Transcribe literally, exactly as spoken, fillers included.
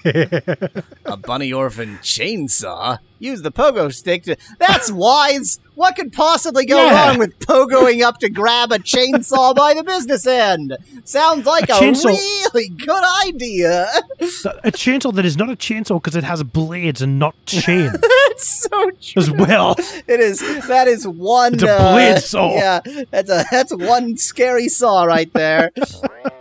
A bunny orphan chainsaw? Use the pogo stick to... That's wise! What could possibly go Yeah. wrong with pogoing up to grab a chainsaw by the business end? Sounds like a, A chainsaw- really good idea. A chainsaw that is not a chainsaw because it has blades and not chain That's so true. as well. It is. That is one. It's a uh, blade saw. Yeah, that's a that's one scary saw right there.